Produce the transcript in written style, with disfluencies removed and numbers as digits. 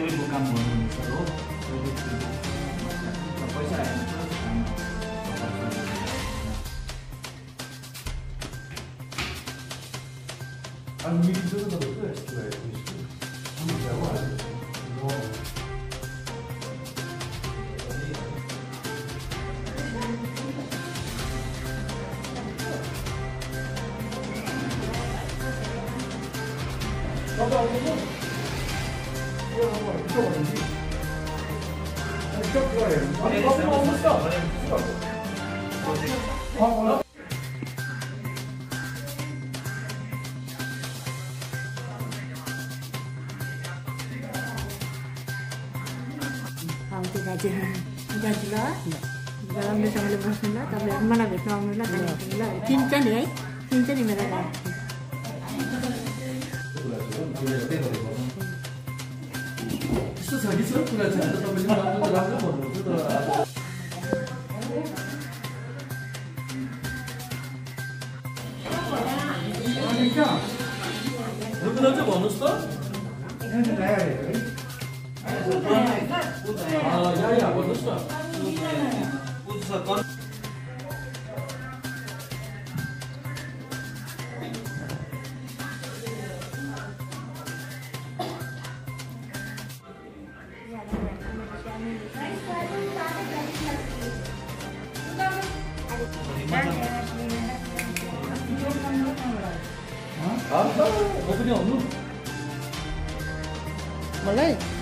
टोयको काम गर्नुहुन्छ हो पैसा अनि मिटिङ चाहिँ तपाईँको यस्तो राम्रोसँगले बस्नु ल तपाईँहरू मलाई भेट्न आउनु ल ल चिन्छ नि है चिन्छ नि मेरो गाडी त्यस्तो छ कि सर कुरा छ तपाईँले राम्रो भन्नुहुन्छ तर भन्नुहोस् त भन्नुहोस् न मलाई